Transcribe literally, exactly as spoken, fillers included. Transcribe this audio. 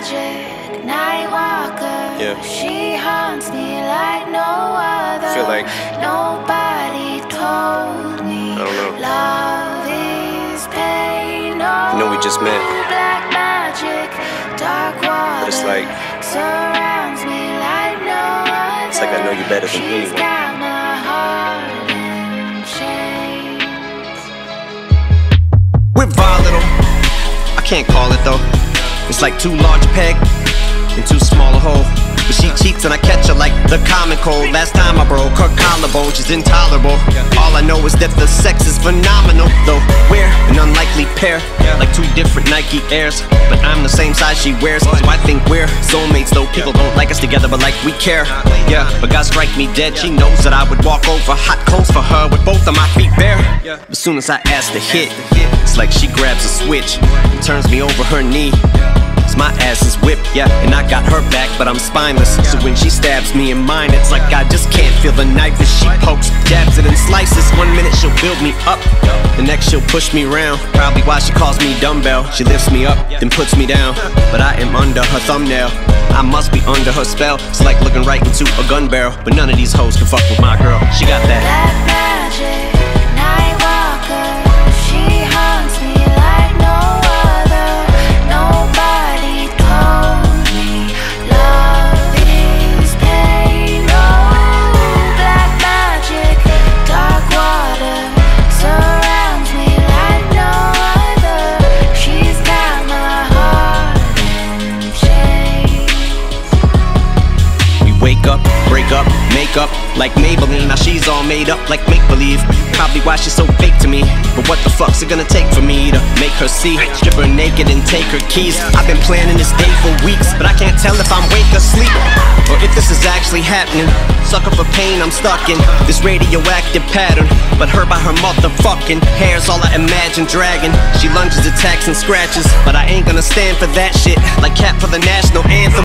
magic night walker. Yeah. She haunts me like no other. Feel like nobody told me. I don't know. Love is pain. No, I know we just met. Black magic, dark water. But it's like surrounds me like no other. It's like I know you better than She's anyone. got my heart in chains. We're volatile, I can't call it though. It's like too large a peg and too small a hole. But she cheats and I catch her like the common cold. Last time I broke her collarbone, she's intolerable. All I know is that the sex is phenomenal. Though we're an unlikely pair, like two different Nike Airs. But I'm the same size she wears, so I think we're soulmates. Though people don't like us together, but like we care. Yeah, but God strike me dead, she knows that I would walk over hot coals for her with both of my feet bare. But as soon as I ask to hit, it's like she grabs a switch and turns me over her knee. My ass is whipped, yeah, and I got her back, but I'm spineless. So when she stabs me in mine, it's like I just can't feel the knife as she pokes, jabs it and slices. One minute she'll build me up, the next she'll push me around. Probably why she calls me dumbbell. She lifts me up, then puts me down, but I am under her thumbnail. I must be under her spell. It's like looking right into a gun barrel, but none of these hoes can fuck with my girl. She got that Black magic, night walker. She haunts me like no other. Nobody told me love is pain. Oh, black magic, dark water surrounds me like no other. She's got my heart in chains. We wake up, break up, make up like Maybelline. Now she's all made up like make-believe. Probably why she's so fake to me. But what the fuck's it gonna take for me to make her see? Strip her naked and take her keys. I've been planning this day for weeks, but I can't tell if I'm awake or asleep, or if this is actually happening. Sucker for pain, I'm stuck in this radioactive pattern. But her by her motherfucking hair's all I imagine dragging. She lunges, attacks, and scratches, but I ain't gonna stand for that shit. Like Cat for the national anthem.